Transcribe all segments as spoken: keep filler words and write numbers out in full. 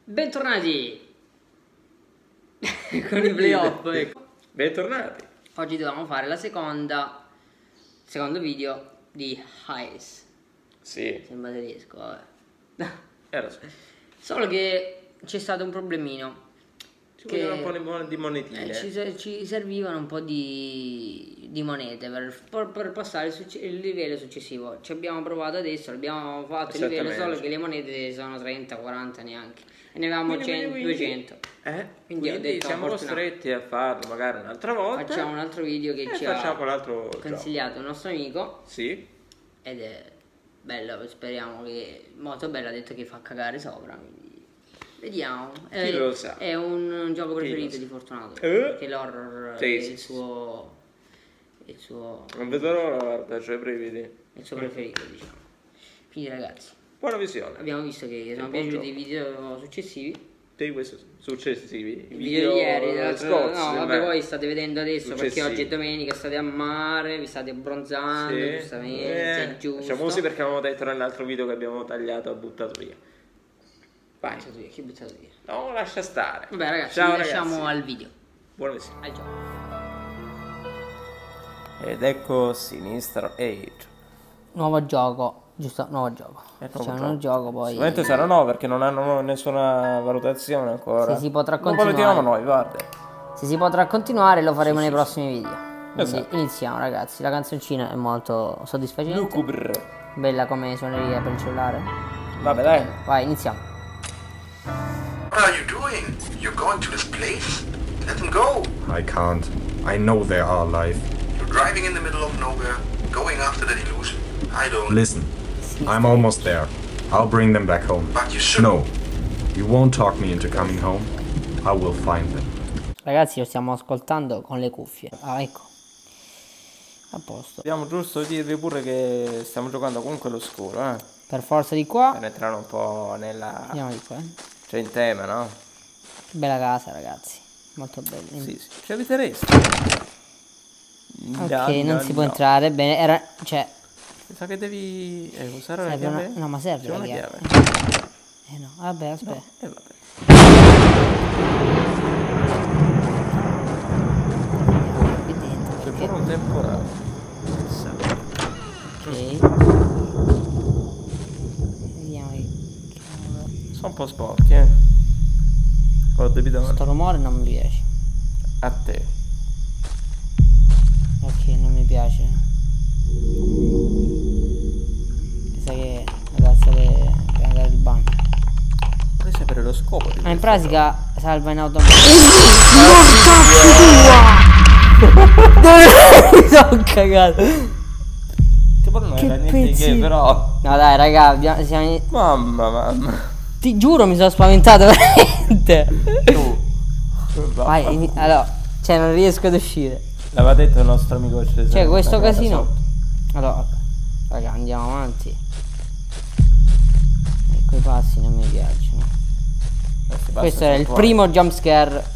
Bentornati con i playoff. Ecco. Bentornati. Oggi dovevamo fare la seconda secondo video di Highs. Sì. Sembra tedesco, vabbè. Era so. Solo che c'è stato un problemino. Ci vogliono un po' di mon- di monetine. Eh, ci, ci servivano un po' di, di monete per, per, per passare il, succe- il livello successivo. Ci abbiamo provato adesso, abbiamo fatto il livello, solo che le monete sono trenta quaranta neanche. E ne avevamo Quindi, cento, quindi, duecento. Eh? Quindi, Quindi, ho detto, siamo fortunato. costretti a farlo magari un'altra volta. Facciamo un altro video che e ci facciamo ha l'altro consigliato gioco. il nostro amico. Sì. Ed è bello, speriamo che... molto bello, ha detto che fa cagare sopra, quindi... Vediamo. Chi è, lo sa? È un gioco preferito Chi di Fortunato. Eh? Perché l'horror Sì, è sì, il sì. suo... è il suo... Non vedo l'ora, guarda, c'ho i brividi. è il suo preferito, diciamo. Quindi ragazzi, Buona visione. abbiamo visto che sono buon piaciuti i gioco. video successivi. Di questi successivi. I Il video di ieri, scorsi. no, vabbè, semmai. voi state vedendo adesso perché Successivi. oggi è domenica, state a mare, vi state abbronzando, Sì. giustamente, Eh, è giusto. Facciamo così perché avevamo detto nell'altro video che abbiamo tagliato e buttato via. Vai. Buttato via, chi ha buttato via? No, lascia stare. Vabbè ragazzi, Ciao, ci lasciamo ragazzi. al video. Buona visione. Al gioco. Ed ecco Sinister Age. Nuovo gioco, giusto? Nuovo gioco. È Facciamo un nuovo nuovo gioco poi. Sicuramente sarà no perché non hanno nessuna valutazione ancora. Se si potrà Non continuare. valutiamo noi, guarda. Se si potrà continuare lo faremo Sì, nei sì, prossimi video. Quindi Esatto. iniziamo ragazzi, la canzoncina è molto soddisfacente. Lucubre. Bella come suoneria per il cellulare. Vabbè, dai. Vai, iniziamo. What are you doing? You're going to this place? Let them go. I can't. I know they are alive. You're driving in the middle of nowhere, going after that illusion. I don't. Listen, I'm almost there. I'll bring them back home. But you should. No, you won't talk me into coming home. I will find them. Ragazzi, lo stiamo ascoltando con le cuffie. Ah, ecco. A posto. Dobbiamo giusto dirvi pure che stiamo giocando comunque all'oscuro, eh. Per forza di qua. Per entrare un po' nella... Andiamo di qua. Eh. Cioè in tema, no? Che bella casa, ragazzi. Molto bella. Sì, sì. Ci avviteresti. Ok, non si può entrare. Bene, era... cioè... Mi sa che devi eh, usare la Serve una... chiave. No, ma serve C'è la una chiave. chiave. Eh no, vabbè, aspetta. No, eh vabbè. Qui dentro. C'è Perché... pure un temporale. Ok. Vediamo che cavolo. Sono un po' sporchi, eh. Ho debito Sto rumore non mi piace. a te. Ok, non mi piace. Mi sa che ragazzi deve andare il bagno. Vorrei sapere lo scopo di Ma in questa pratica salva in automatico. Dove mi sono cagato? cosa. Che poi non Che era niente di che, pezzi. però. No dai raga, abbiamo- siamo in- Mamma, mamma. ti giuro mi sono spaventato veramente. Tu. Vai, ini- allora, cioè non riesco ad uscire. L'aveva detto il nostro amico Cesare. Cioè questo Sta casa casino. sotto. Allora, raga, andiamo avanti. E quei passi non mi piacciono. Questi passi Questo sono era il tuoi. primo jumpscare.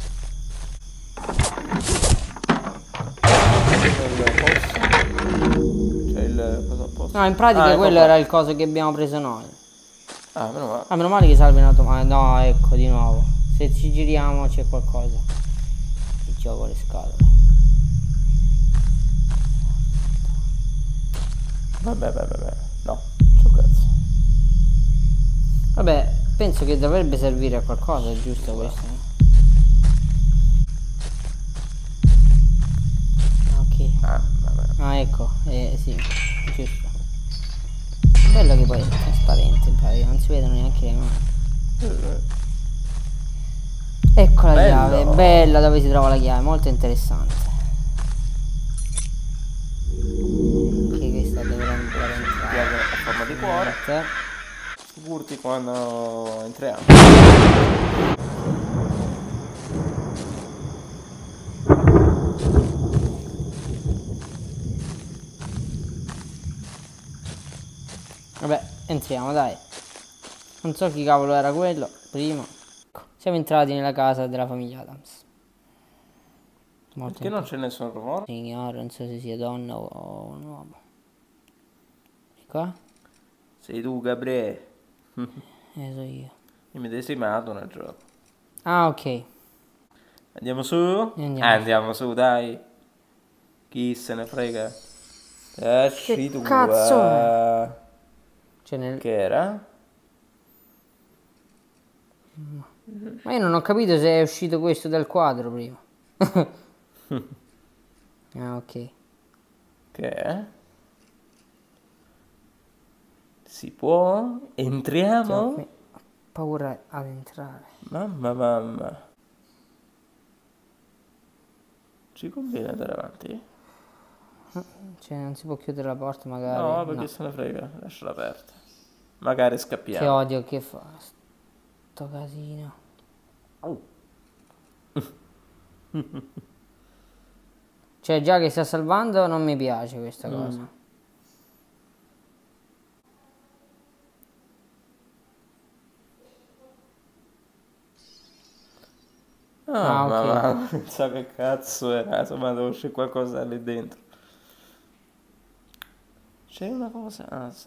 C'è il cosa opposto. No, in pratica Ah, ecco quello qua. era il coso che abbiamo preso noi. Ah, meno male. Ah, meno male che salva in automatico. No, ecco, di nuovo. Se ci giriamo c'è qualcosa. Ti gioco le scatole. Vabbè, vabbè, vabbè. No, c'ho cazzo. Vabbè, penso che dovrebbe servire a qualcosa, è giusto questo? Ok. Ah, vabbè. Ah, ecco, eh, sì, giusto. Bello che poi è trasparente, in pratica, non si vedono neanche le mani. Ecco la Bello. chiave, bella dove si trova la chiave, molto interessante. Ok, questa dovrebbe Chiave entrare. a forma di cuore. Niente. Figurati quando entriamo. Vabbè, entriamo, dai. Non so chi cavolo era quello, prima. Ecco, siamo entrati nella casa della famiglia Adams. Molto Perché non c'è nessun rumore? signore, non so se sia donna o un uomo. E qua? Sei tu, Gabriele. Eh, so io. immedesimato nel gioco. Ah, ok. Andiamo su? Andiamo. Eh, andiamo su, dai. Chi se ne frega? Esci tu. cazzo eh. Cioè nel... Che era? Ma io non ho capito se è uscito questo dal quadro prima. Ah, ok. Che è? Si può? Entriamo? Ho paura ad entrare. Mamma mamma. Ci conviene andare avanti? Cioè non si può chiudere la porta magari. No, perché se ne frega, lasciala aperta. Magari scappiamo. Che odio che fa sto casino. Cioè già che sta salvando non mi piace questa Mm. cosa. Ah, Ah, ma, ok. ma non so che cazzo era, insomma devo uscire qualcosa lì dentro. C'è una cosa... Ah, so.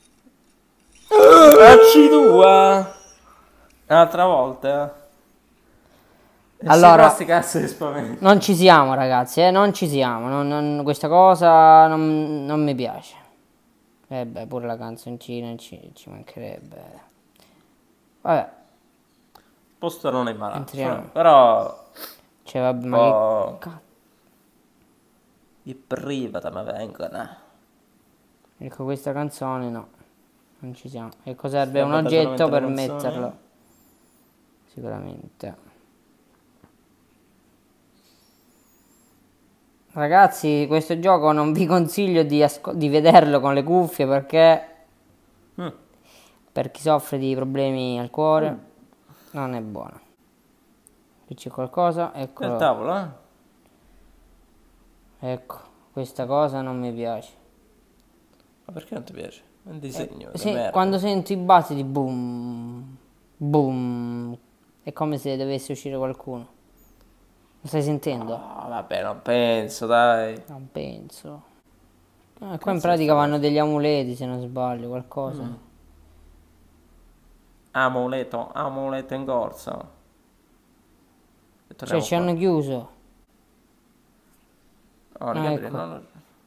Facci tua! Un'altra volta? E Allora- questi cazzo di spavento. Non ci siamo ragazzi, eh, non ci siamo. Non- non- questa cosa non, non mi piace. E beh, pure la canzoncina ci, ci mancherebbe. Vabbè, Posto non è malato, Entriamo. però... cioè vabbè, ma Oh, che cazzo. di privata mi vengono. Ecco, questa canzone no, non ci siamo. Ecco, serve Serve un oggetto per solamente la canzone? metterlo. Sicuramente. Ragazzi, questo gioco non vi consiglio di, asco- di vederlo con le cuffie perché Mm. per chi soffre di problemi al cuore non è buono. Qui c'è qualcosa, Nel eccolo. tavolo, eh? Ecco, questa cosa non mi piace. Ma perché non ti piace? È un disegno, Eh, di sì, merda. quando sento i battiti, boom, boom, è come se dovesse uscire qualcuno. Lo stai sentendo? Ah, vabbè, non penso, dai. Non penso. Ah, qua in pratica vanno degli amuleti, se non sbaglio, qualcosa. Mm. Amuleto, amuleto in corsa. E Cioè, torniamo ci qua. hanno chiuso. Oh, Ah, Gabriele, ecco. non-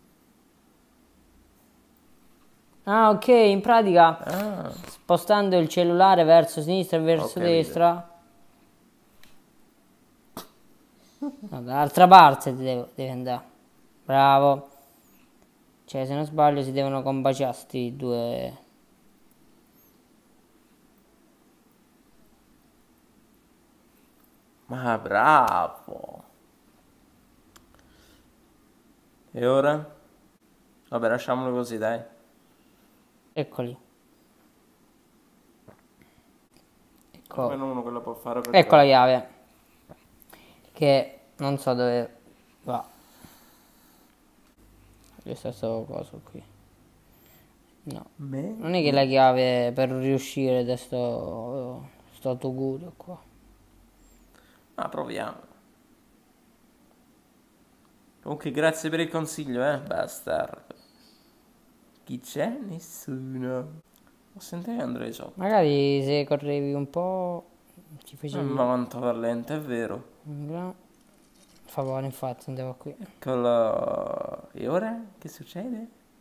Ah, ok, in pratica, Ah, spostando il cellulare verso sinistra e verso capito. destra. No, dall'altra parte devo, devi andare. Bravo. Cioè, se non sbaglio, si devono combaciare sti due. ma bravo. E ora? Vabbè, lasciamolo così, dai. Eccoli. Ecco, Almeno uno che lo può fare per ecco la te. chiave. Che non so dove va. Questo è sto coso qui. No. Me? Non è che la chiave per riuscire da sto, sto augurio qua. Ma proviamo. Comunque grazie per il consiglio, eh, bastardo. Chi c'è? Nessuno. Ho sentito che andrei sotto. Magari se correvi un po' ci facevi Ma quanto talento, è vero. un gran favore, infatti andavo qui. Eccolo. E ora? Che succede?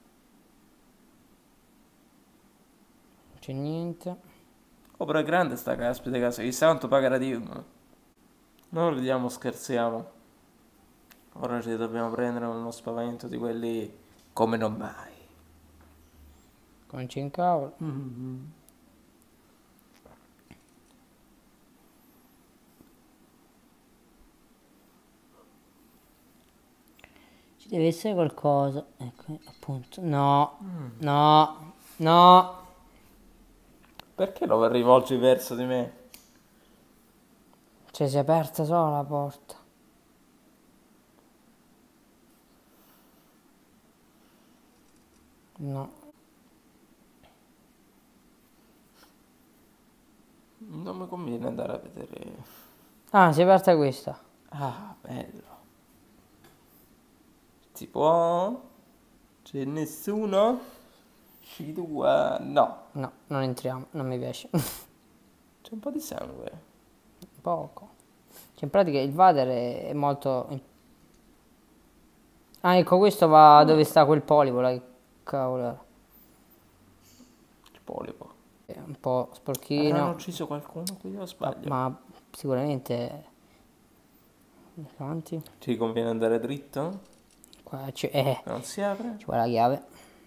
Non c'è niente. Oh, però è grande sta caspita casa. Chissà quanto pagherà di uno. Non ridiamo, scherziamo. Ora ci dobbiamo prendere uno spavento di quelli come non mai. Come c'è in cavolo. Mm-hmm. Ci deve essere qualcosa. Ecco, appunto. No. No. No. Perché lo rivolgi verso di me? Cioè si è aperta solo la porta. No. Non mi conviene andare a vedere. Ah, si è aperta questa. Ah, bello. Si può? C'è nessuno? Ci due? No. No, non entriamo, non mi piace. C'è un po' di sangue. Poco. Cioè, in pratica il water è, è molto... Ah, ecco, questo va dove sta quel polipo, là, che cavolo era. Il polipo. È un po' Hanno sporchino, ucciso qualcuno qui o sbaglio? ma sicuramente... Avanti. Ci conviene andare dritto? Qua c'è... Eh, Non si apre? ci vuole la chiave.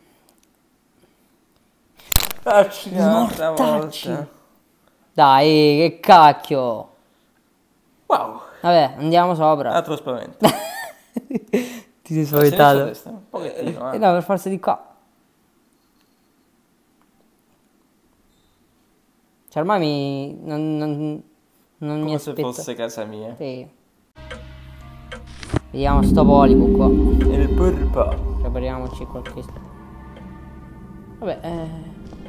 Accidente, Mortacci. volta. Dai, che cacchio. Wow. Vabbè, andiamo sopra. Altro spavento. Ti sei Sinistra o spaventato? destra? Un pochettino, Eh eh. no, per forza di qua. Cioè ormai mi... non, non, non mi Come se aspetto. fosse casa mia. Sì. Vediamo sto polipo qua. E il purpo. Prepariamoci qualche... Vabbè, eh...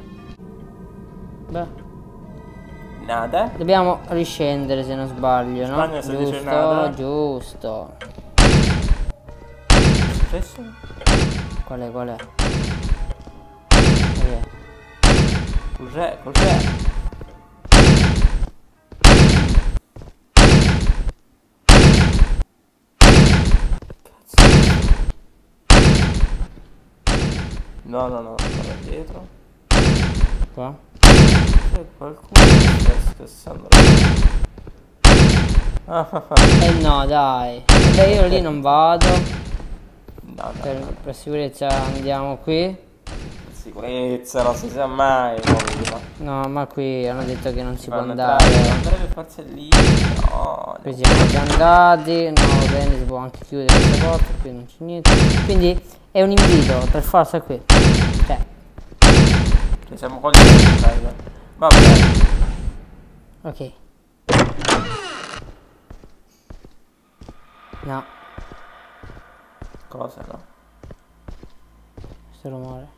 Beh, Nada. dobbiamo riscendere se non sbaglio, no? Spagna se dice Giusto, nada. giusto. Che è successo? Qual è, qual è? Qual è? Cos'è? Cos'è? No, no, no, guarda dietro. Qua? C'è qualcuno che sta scassando. Ah, ah, ah. Eh no, dai. Vabbè, io lì non vado. No, no, Per, no. per sicurezza andiamo qui. Sicurezza, non si sa mai. Prima. No, ma qui hanno detto che non si può Fanno andare. entrare, andare per forza lì. No, Qui siamo già andati. No, va bene, si può anche chiudere questa porta. Qui non c'è niente. Quindi è un invito, per forza qui. Cioè, ci siamo coglienti, raga. Va bene. ok. No, Cosa no? questo rumore.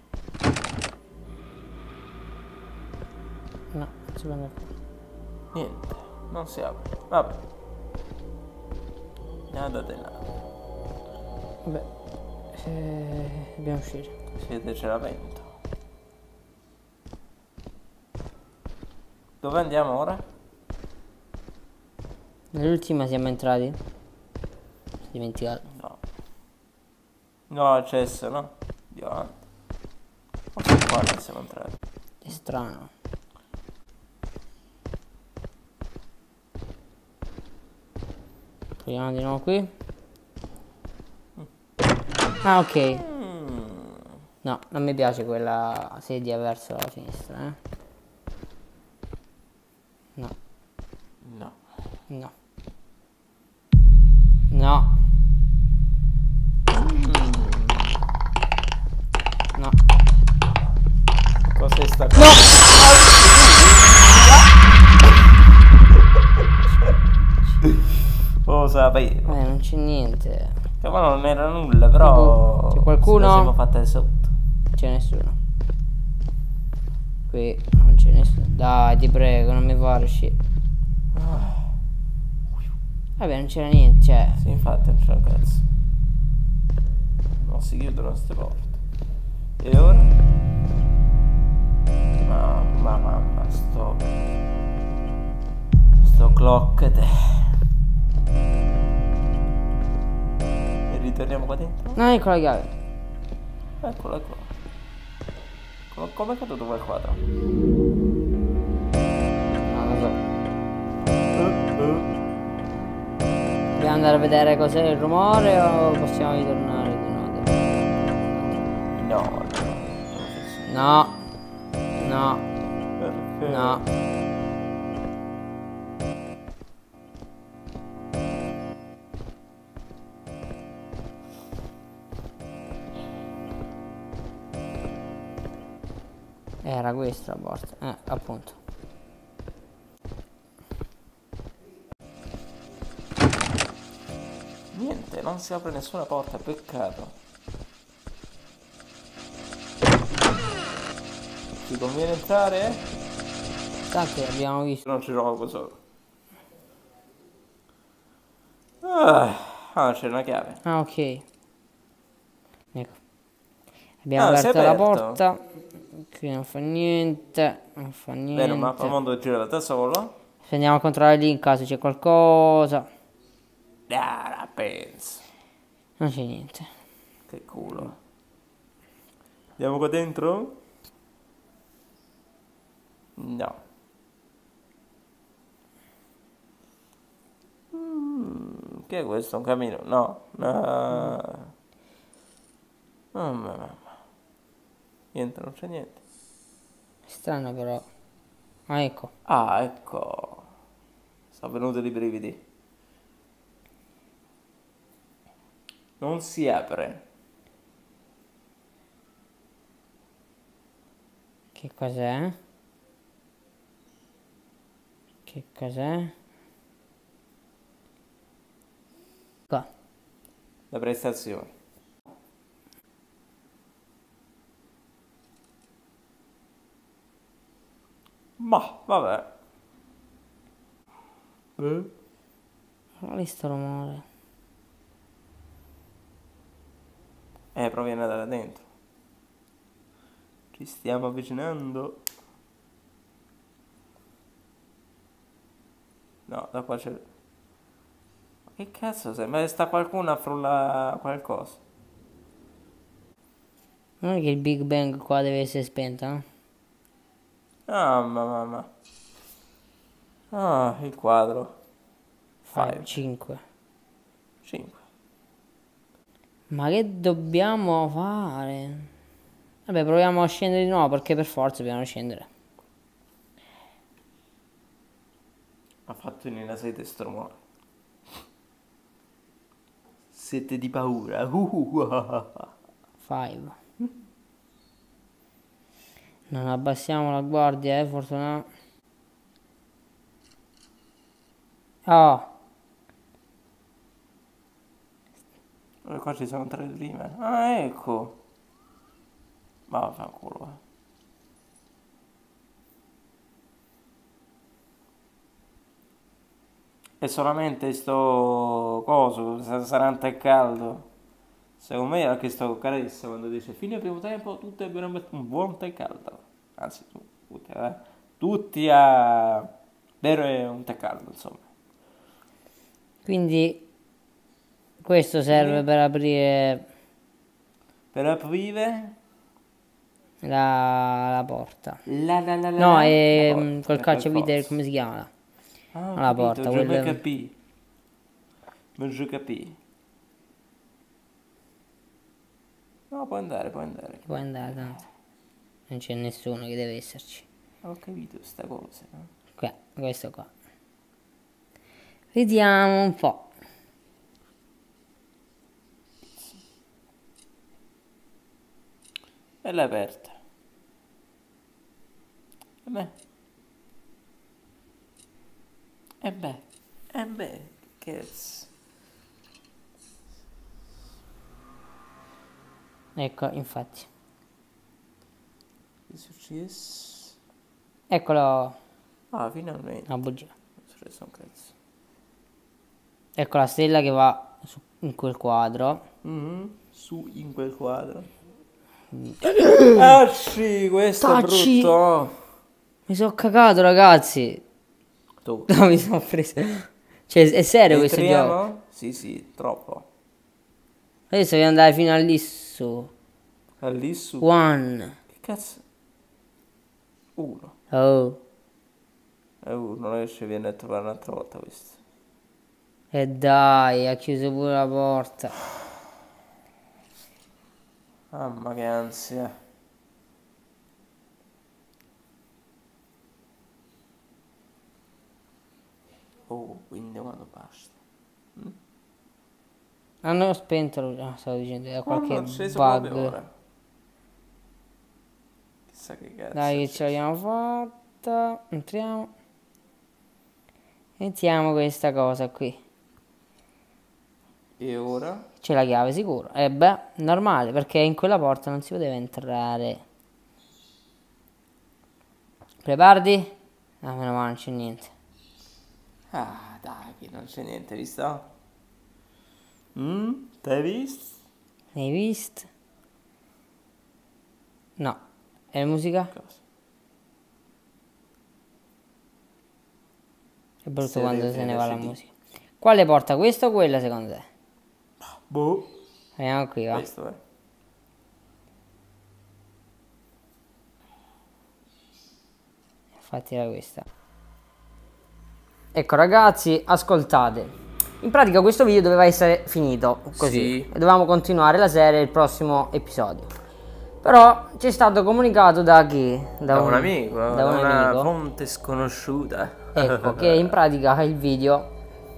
No, non si può andare. Niente, non si apre. Vabbè. Nada de nada. Vabbè, eh, dobbiamo uscire. Siete c'era vento. Dove andiamo ora? Nell'ultima siamo entrati. Si è dimenticato. No. No, accesso, no? Di avanti. Forse qua non siamo entrati. È strano. Proviamo di nuovo qui. Ah, ok. Mm. No, non mi piace quella sedia verso la sinistra, eh. No, No. no. No. No. Cos'è sta cosa? No! Lo sapevo. Eh, non c'è niente. Che ma non era nulla, però... C'è qualcuno? se la siamo fatte sotto. C'è nessuno. Qui non c'è nessuno. Dai, ti prego, non mi fare uscire. Vabbè, non c'era niente, cioè. Sì, infatti non c'è un cazzo. Non si chiudono queste porte. E ora? Mamma, mamma, sto... Sto cloccate. E ritorniamo qua dentro? No, ecco la chiave. Eccola qua. Com- Come è caduto quel quadro? No, non so. Dobbiamo andare a vedere cos'è il rumore o possiamo ritornare di nuovo? No, no. No. No. Perché? No. Era questa la porta. Eh, appunto. Niente, non si apre nessuna porta, peccato. Ci conviene entrare? Tanto abbiamo visto. Non ci gioco solo. Ah, ah, c'è una chiave. Ah, ok. Ecco. Abbiamo Ah, si è aperto la aperto. porta. Qui non fa niente. Non fa niente. Bene, mappa mondo gira da solo. Andiamo a controllare lì in caso c'è qualcosa. Ah, la penso. Non c'è niente. Che culo. Andiamo qua dentro? No. Mm, che è questo? Un camino? No. No. Oh, mamma. Niente, non c'è niente. Strano però. Ah, ecco. Ah, ecco. Sono venuti i brividi. Non si apre. Che cos'è? Che cos'è? Qua. La prestazione. Ma, vabbè. Eh? Qual è sto rumore? Eh, proviene da dentro. Ci stiamo avvicinando. No, da qua c'è... Ma che cazzo sei? Ma sta qualcuno a frullare qualcosa? Non è che il Big Bang qua deve essere spento, no? Ah, mamma. Ah, il quadro. Fai cinque. cinque. Ma che dobbiamo fare? Vabbè, proviamo a scendere di nuovo perché per forza dobbiamo scendere. Ha fatto in una sete stromore. Sete di paura. Five. Non abbassiamo la guardia, eh, fortunato. Oh. E qua ci sono tre prime. Ah, ecco. Ma vaffanculo, eh. È solamente sto coso, sa- sarà un tè caldo. Secondo me anche sto carezza quando dice fine primo tempo tutti abbiano un buon tè caldo. Anzi, tu- tutti, eh. Tutti a bere un tè caldo, insomma. Quindi questo serve Sì. per aprire Per aprire la, la porta. la la la la No, la- è la porta, mm, col per cacciavite, forza. come si chiama? Ah, ho La capito, porta, je quel- me capì. Ma je capì. No, può andare, può andare. Può andare tanto. Non c'è nessuno che deve esserci. Ho capito sta cosa, no? Qua, questo qua. Vediamo un po'. E l'hai aperta. E beh. E beh. E beh. Che cazzo. Ecco, infatti. Che è successo? Eccolo. Ah, finalmente. La bugia. Non è successo un cazzo. Ecco la stella che va su- in quel quadro. Mhm. Su in quel quadro. Ah sì, questo Tacci. è brutto. Mi sono cagato, ragazzi. Tu. No, mi sono preso. Cioè, è serio questo gioco. Entriamo? Sì, sì, troppo. Adesso devo andare fino a lì su. Ah, lì su. One. Che cazzo? Uno. Oh. E uno non riesce a venire a trovare un'altra volta questo. E dai, ha chiuso pure la porta. Mamma che ansia. Oh, quindi quando basta. Hanno spento, no, stavo dicendo, da qualche Hanno acceso proprio bug. ora. Chissà che cazzo. Dai, che ce l'abbiamo fatta. Entriamo. Mettiamo questa cosa qui. E ora? C'è la chiave sicuro. E beh, normale, perché in quella porta non si poteva entrare. Preparati? Ah, meno male, non c'è niente. Ah, dai, che non c'è niente, visto? Mm? T'hai visto? Hai visto? No. E la musica? Cosa? È brutto Serie quando se ne va la C D. musica. Quale porta, questa o quella secondo te? Boh. Vediamo qui, va. Questo è. Infatti era questa. Ecco ragazzi, ascoltate. In pratica questo video doveva essere finito così. Sì. E dovevamo continuare la serie il prossimo episodio. Però ci è stato comunicato da chi? Da un amico, Da da un una amico. fonte sconosciuta. Ecco, che in pratica il video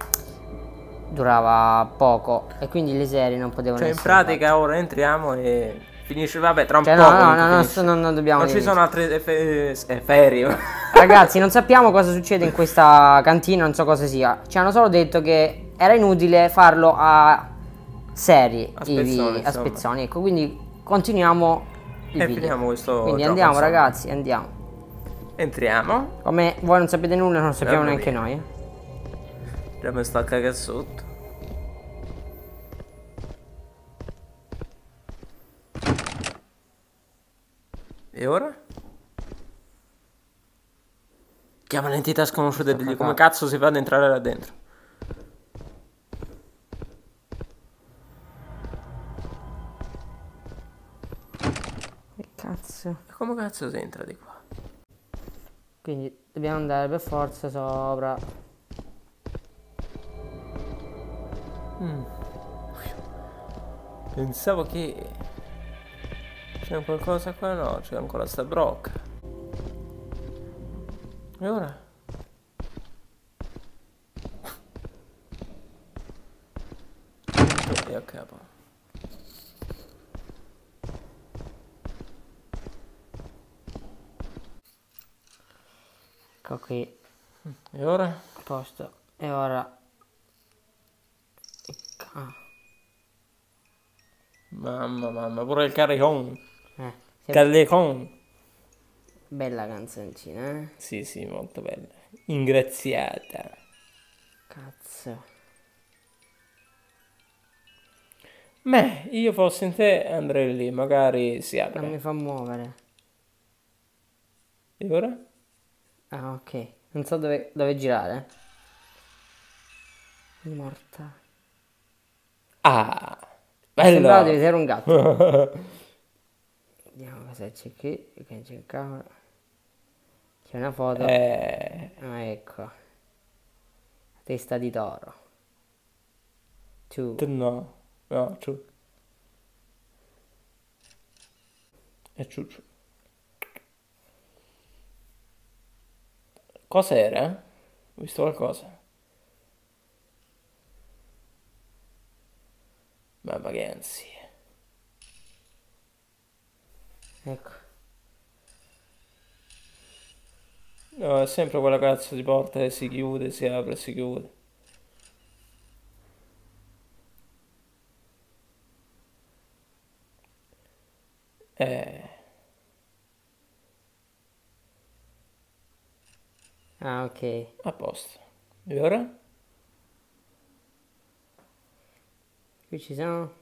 durava poco e quindi le serie non potevano Cioè in essere pratica ora entriamo e finisce, vabbè, tra un Cioè, po'. no, no, comunque no, no, finisce. non- non dobbiamo Non ci dire sono altre fe- eh, ferie. fatte. Ragazzi, non sappiamo cosa succede in questa cantina, non so cosa sia. Ci hanno solo detto che era inutile farlo a serie, A i vi- spezzoni, a insomma. spezzoni. Ecco, quindi continuiamo il E video. finiamo questo Quindi gioco, andiamo insomma. ragazzi, andiamo. Entriamo. Come voi non sapete nulla, non lo sappiamo Mamma neanche mia. noi. eh. Già mi sta a cagare sotto. E ora? Chiama l'entità sconosciuta e digli come cazzo si fa ad entrare là dentro. Che cazzo. E come cazzo si entra di qua? Quindi dobbiamo andare per forza sopra. Pensavo che c'è qualcosa qua, no, c'è ancora sta brocca. E ora? E a capo. Ecco qui, E ora? a posto. E ora... Ah, Mamma, mamma, pure il caricon. eh, sì, Callecon. bella canzoncina, eh. Sì, sì, molto bella. Ingraziata. Cazzo. Beh, io fossi in te andrei lì, magari si Non apre. mi fa muovere. E ora? Ah, ok. Non so dove, dove girare. Morta. Ah, Sembrava di bello. vedere un gatto. Vediamo cosa c'è qui. Che c'è il cavolo. C'è una foto. Eh, Ah, ecco. Testa di toro. Tu. tu no, no, ciu. E ciuccio. Cos'era? Ho visto qualcosa? Mamma che ansia. Ecco. No, è sempre quella cazzo di porta che si chiude, si apre, si chiude. Eh, Ah, ok. a posto. E ora? Qui ci sono.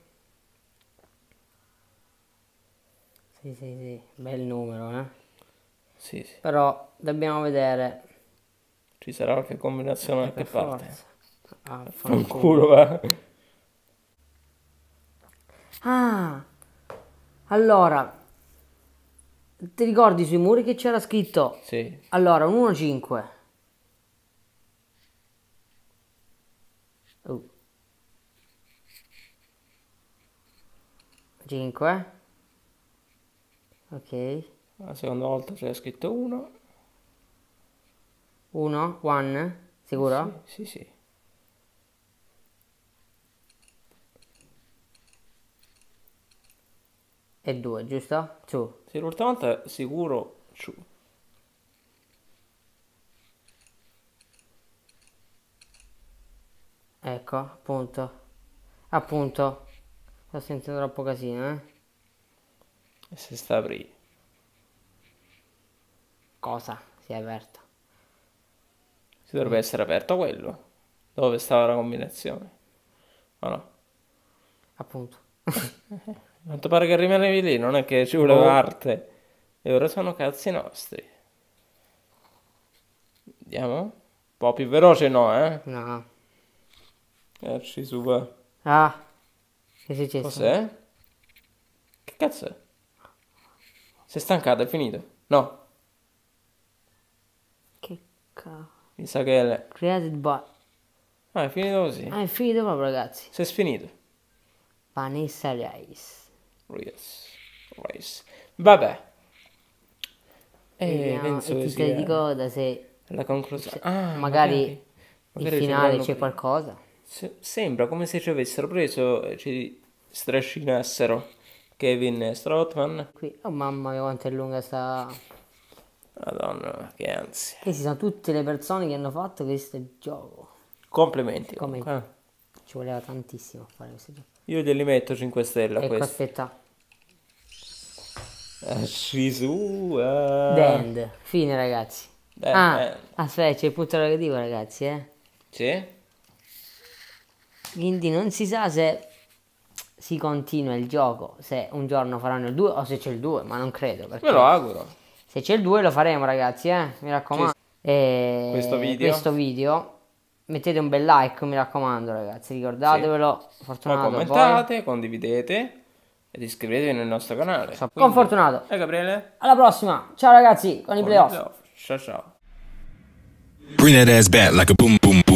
Sì, sì, sì. Bel numero, eh. Sì, sì. Però dobbiamo vedere. Ci sarà qualche combinazione da Per che parte. forza. Ah, Fanculo, fanculo. va. Ah, allora, ti ricordi sui muri che c'era scritto? Sì. Allora, un uno cinque. Uh. cinque. Ok. La seconda volta c'era scritto uno. uno, one, sicuro? Sì, sì, sì. E due, giusto? Two. Sì, l'ultima volta sicuro ciu. Ecco, appunto. Appunto. Sto sentendo troppo casino, eh? E se sta a aprire. Cosa si è aperto? Si dovrebbe essere aperto quello. Dove stava la combinazione? Ma no. Appunto. Quanto pare che rimanevi lì, non è che ci voleva Oh. arte. E ora sono cazzi nostri. Andiamo? Un po' più veloce no, eh? No. Ecci su, va. Ah, che è successo? Cos'è? Che cazzo è? Sei stancato, è finito? No, Che cavolo. mi sa che è... Created by... Ah, è finito così. Ah, è finito proprio, ragazzi. Sei sfinito. Vanessa Rice. Yes. Yes. Vabbè. E Vediamo, penso e che ti te sia di coda se la conclusione. Ah, magari, magari, magari il ci finale avranno c'è preso. qualcosa. Se- Sembra come se ci avessero preso e ci strascinassero Kevin Strootman. Qui, oh mamma mia quanto è lunga sta... Madonna, che ansia. Queste sono tutte le persone che hanno fatto questo gioco. Complimenti. Come- comunque, eh. Ci voleva tantissimo a fare questo gioco. Io glieli metto cinque stelle a Ecco, questo. aspetta. Ah, Gesù. ah. The End. Fine, ragazzi. Eh, ah, eh. aspetta, c'è il punto negativo, ragazzi, eh. Sì? Quindi non si sa se si continua il gioco, se un giorno faranno il due o se c'è il due, ma non credo. Perché Me lo auguro. se c'è il due lo faremo, ragazzi, eh. Mi raccomando. E Questo video. questo video. Mettete un bel like, mi raccomando, ragazzi. Ricordatevelo. Poi Fortunato. Poi. commentate, condividete ed iscrivetevi nel nostro canale. Con Fortunato. E Gabriele? Alla prossima. Ciao, ragazzi. Con i Buon playoff. playoff. Ciao ciao. Bring that ass back like a boom boom.